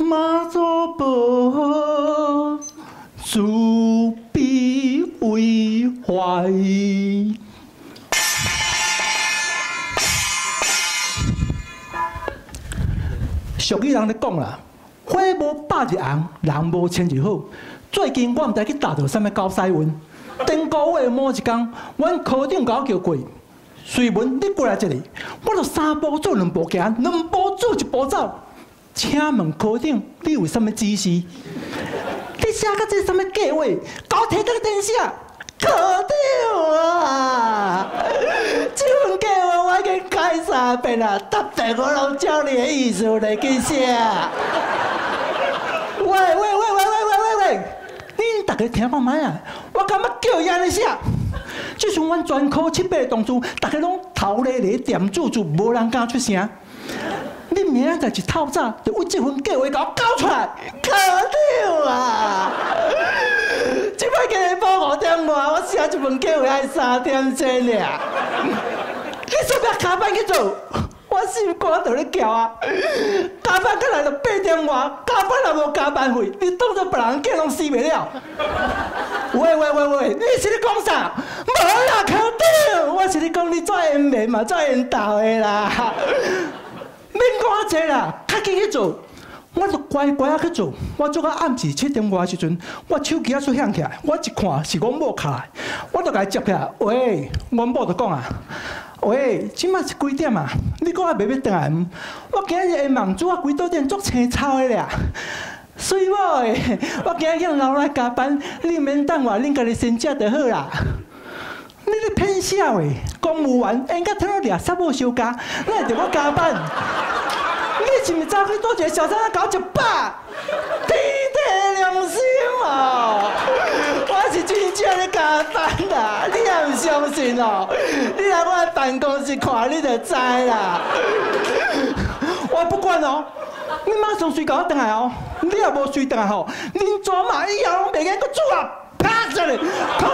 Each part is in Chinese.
妈祖婆，慈悲为怀。俗语人咧讲啦，花无百日红，人无千日好。最近我毋知去搭到啥物高赛运，顶个月某一天，阮科长甲我叫过，随文你过来这里，我就三步做两步行，两步做一步走。请问科长，你有啥物指示？你写到这啥物计划？甲我摕倒电写。科长啊，这份计划我已经改3遍啦，答遍我拢照你的意思来去写。喂，恁大家听看卖啊！我感觉叫伊安尼写，就像阮全科7个同事，大家拢头咧咧点住，无人敢出声。你明仔载一透早就为这份计划甲我交出来，科长啊！即摆今日报5点外，我写一份计划爱3点钟俩。你说要加班去做，我心肝在咧叫啊！加班过来就8点外，加班也无加班费，你当作别人囝拢死袂了。喂，你是咧讲啥？无啦，科长，我是咧讲你做演员嘛，做演导的啦。免讲这啦，较紧去做。我就乖乖啊去做。我做到暗时7点外时阵，我手机啊出响起来，我一看是阮某敲来，我就甲伊接起来。喂，阮某就讲啊，喂，即摆是几点啊？你讲还袂要转来毋？我今日下网主啊，规倒点足青草的俩。水某诶，我今日向留来加班，你免等我，恁家己先食就好啦。你咧骗啥话？公务员应该听到掠杀无休假，哪会着我加班？你是毋是早去倒一个小三仔搞100？天地良心哦！我是真正咧加班啦，你也唔相信哦？你来我办公室看你就知啦。我不管哦，你马上随甲我转来哦。你也无随转来吼，恁做嘛以后拢袂瘾搁煮啊！啪出来，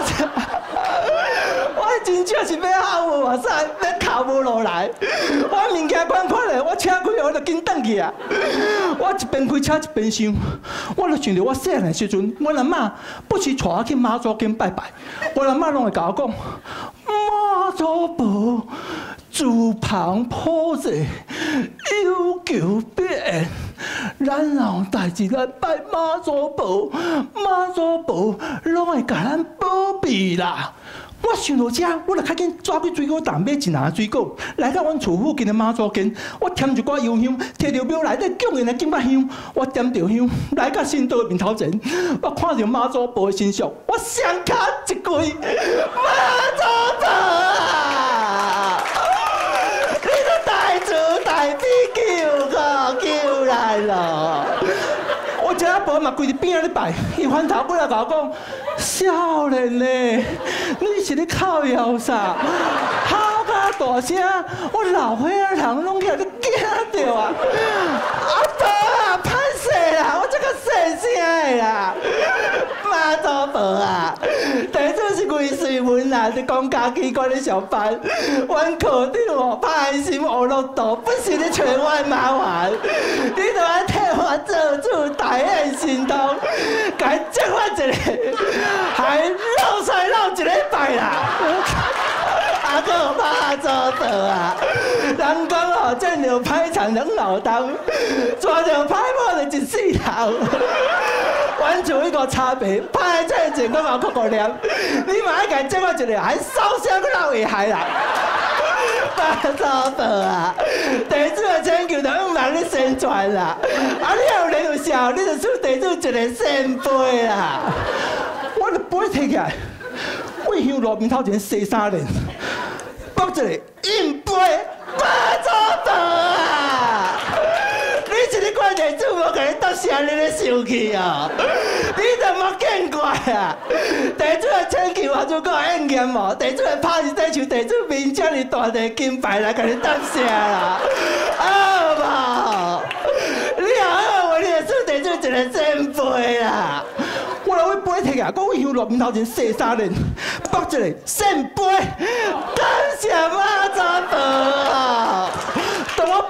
我真正是要喊无哇塞，要哭无落来。我物件款咧，我车开我就紧转去啊。我一边开车一边想，我就想着我细汉的时阵，阮阿嬷不时带我去妈祖间拜拜，阮阿嬷拢会甲我讲，妈祖婆自旁普济，有求必应。咱有代志来拜妈祖婆，妈祖婆拢会甲咱保庇啦。我想到这，我就较紧抓去水果摊买一篮水果，来到阮厝附近的妈祖间，我添一寡油香，摕着庙内底供应的金巴香，我点着香，来到神道的面头前，我看到妈祖婆的身上，我双脚一跪，妈祖婆啊！你个大慈大悲救来了！我这阿婆嘛跪伫边仔咧拜，伊翻头过来甲我讲：少年嘞，你是咧哭摇啥？吼甲大声，我老岁仔人拢起来咧惊着啊！阿婆啊，歹势啦，我这个细声的啦，妈祖婆啊！第做是魏瑞文啦，是公家机关咧上班，阮科长哦，歹心学落肚，不是咧找我的麻烦，你着爱替我做主，大恩心痛，甲伊接我一个，还绕赛绕一礼拜啦。阿哥妈祖婆啊，人讲哦，见着歹田人老当，抓着歹某就一世头。阮厝迄个差别，歹这前我嘛哭哭念，你嘛爱甲接我一个，还烧声搁闹危害啦。妈祖婆啊，地主的请求就用人咧宣传啦，啊你有人有笑，你就出地主一个圣杯啦。我就杯摕起来，我向路面头前洗3年，绑一个硬杯，妈祖婆啊！你是咧怪地主无甲你搭声，你咧生气哦？你都莫见怪啊！地主的请求还足够应验无？地主的拍是在像地主面这么大个金牌来甲你搭声啦，好无？你好话，你就出地主一个圣杯啦！我来杯摕起来，我向路面头前洗3年，绑一个圣杯，感谢妈祖婆啊！当我拜好要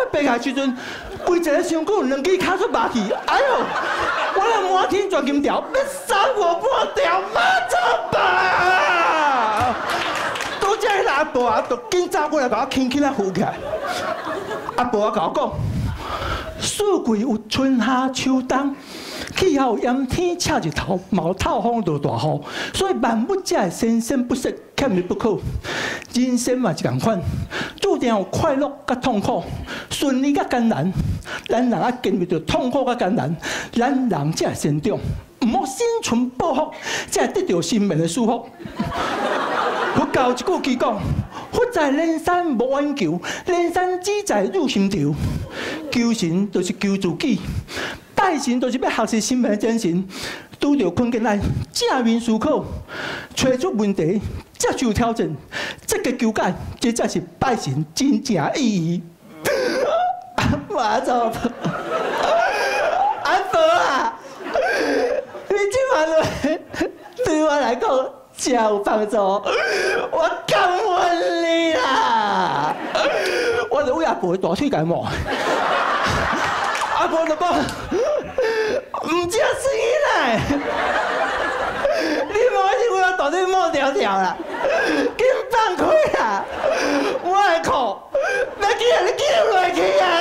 爬下时阵，规一个上骨两支卡出麻去，哎呦！我来满天钻金条，要杀我半条，妈怎办啊？拄只迄个阿婆啊，就紧走过来，把我轻轻啊扶起来。阿婆啊，甲我讲，四季有春夏秋冬。 气候炎天赤日头，毛透风落大雨，所以万物才会生生不息，欠你不可。人生嘛是共款，注定有快乐甲痛苦，顺利甲艰难。咱人啊经历着痛苦甲艰难，咱人才会成长。唔好心存报复，才会得到生命的祝福。佛教一句偈讲：佛在人山无远求，人山只在入心头。求神就是求自己。 拜神就是要学习生命的精神，拄着困境来正面思考，找出问题，接受挑战，积极求解，这才是拜神真正意义。妈祖，阿婆啊，你这番话对我来讲真有帮助，我感恩你啦！我就为阿婆大腿间摸。 阿婆就讲，唔只死啦！你莫一直为我大腿摸条条啦，紧放开啦！我的裤，要记啊，你记落去啊！